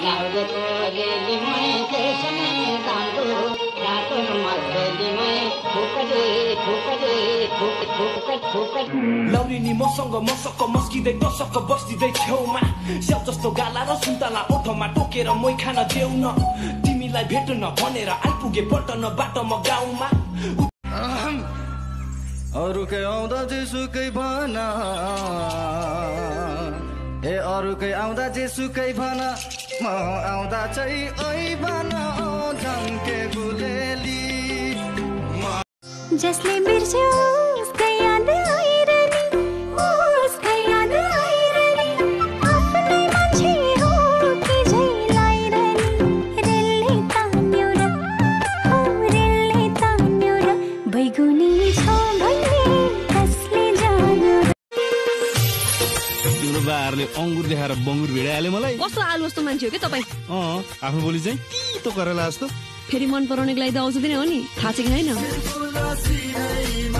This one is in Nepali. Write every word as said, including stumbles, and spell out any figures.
लौरिनी मसँग मसक्क मस्किँदै दशक्क बस्दिँदै छेउमा स्याउ जस्तो गाला र सुन्तला ओठमा टोकेर मोइ खान देऊ न तिमीलाई भेट्न भनेर आइपुगे पल्टन बाटोमा गाउँमा अरूकै आउँदा जेसुकै भना ए अरूकै आउँदा जेसुकै भना म आउँदा चाहिँ ओइ भना झन्के गुलेली जसले बिर्स्यो उसकै याद आइरहने उसकै याद आइरहने आफ्नै मान्छे हो कि झै लाइरहने रेलले तान्यो र हो रेलले तान्यो र बैगुनी छ भन्ने कसले जान्यो तिम्रो बाहरले अंगुर देखाएर बङ्गुर भिडाइहाल्यो मलाई कस्तो आलु जस्तो मान्छे हो के तपाईँ अँ आफ्नो बोली चाहिँ तितो करेला जस्तो फेरि मन पराउनेको लागि त औषधि नै हो नि थाहा छ कि छैन